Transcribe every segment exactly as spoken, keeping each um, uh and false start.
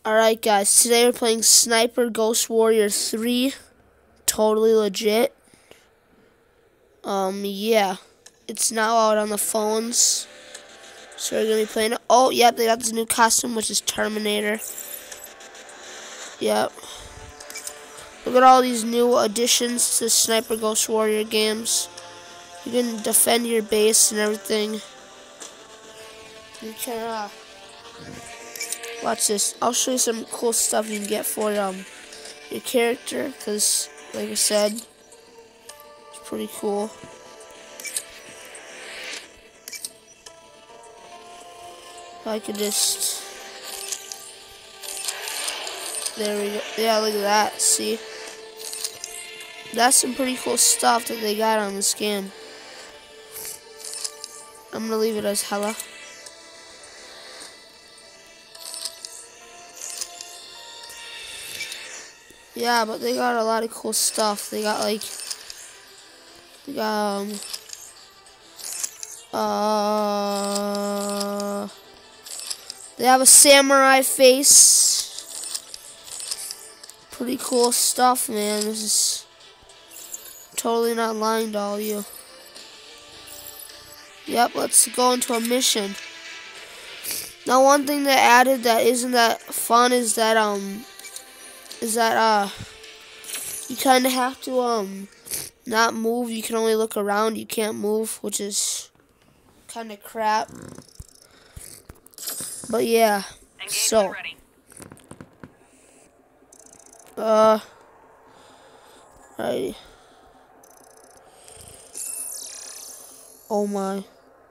Alright guys, today we're playing Sniper Ghost Warrior three. Totally legit. Um, yeah. It's now out on the phones. So we're going to be playing it. Oh, yep, they got this new costume, which is Terminator. Yep. Look at all these new additions to Sniper Ghost Warrior games. You can defend your base and everything. You can, uh... watch this. I'll show you some cool stuff you can get for um your character, because, like I said, it's pretty cool. I could just... There we go. Yeah, look at that. See? That's some pretty cool stuff that they got on this game. I'm gonna leave it as hella. Yeah, but they got a lot of cool stuff. They got like, they got um, uh, they have a samurai face. Pretty cool stuff, man. This is totally not lying to all you. Yep, let's go into a mission. Now, one thing they added that isn't that fun is that um. is that uh you kind of have to um not move. You can only look around. You can't move, which is kind of crap. But yeah, so uh right. Oh my.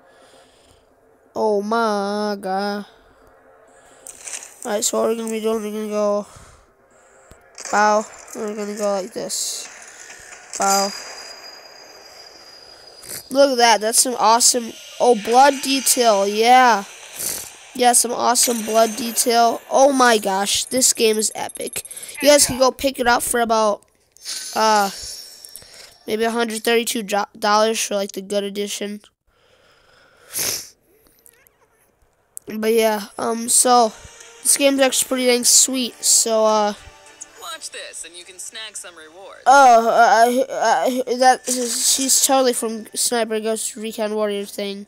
Oh my god. Alright, so what we're gonna be doing, we're gonna go bow. We're gonna go like this. Bow. Look at that. That's some awesome. Oh, blood detail. Yeah. Yeah, some awesome blood detail. Oh my gosh. This game is epic. You guys can go pick it up for about uh maybe one hundred thirty-two dollars for like the good edition. But yeah, um so this game's actually pretty dang sweet. So uh Watch this, and you can snag some rewards. Oh, uh, uh, that she's totally from Sniper Ghost Recon Warrior thing.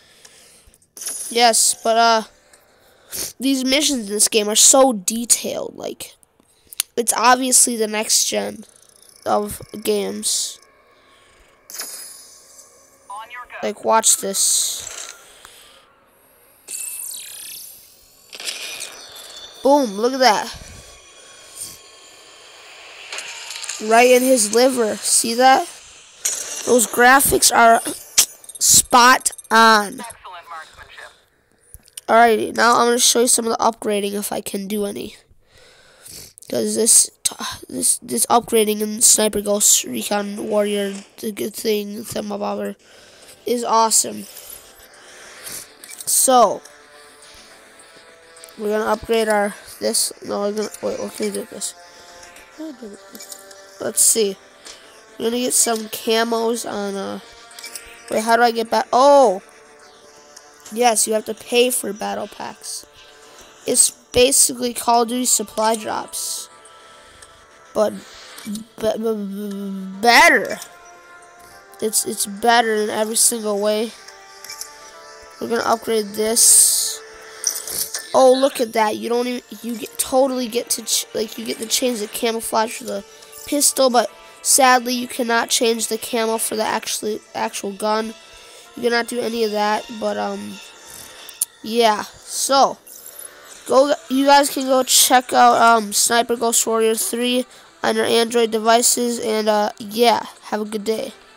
Yes, but uh, these missions in this game are so detailed. Like, it's obviously the next gen of games. On your go. Like, watch this. Boom! Look at that. Right in his liver. See that? Those graphics are spot on. Excellent marksmanship. Alrighty, now I'm going to show you some of the upgrading if I can do any. Because this this this upgrading in Sniper Ghost Recon Warrior, the good thing, Themabobber, is awesome. So, we're going to upgrade our, this, no, we're going to, wait, what can we do with this? Let's see. We're gonna get some camos on, uh, wait, how do I get back? Oh! Yes, you have to pay for battle packs. It's basically Call of Duty supply drops. But, be be better. It's, it's better in every single way. We're gonna upgrade this. Oh, look at that. You don't even, you get, totally get to, ch like, you get to change the camouflage for the pistol, but sadly you cannot change the camo for the actually actual gun. You cannot do any of that, but um yeah, so go you guys can go check out um Sniper Ghost Warrior three on your Android devices, and uh yeah, have a good day.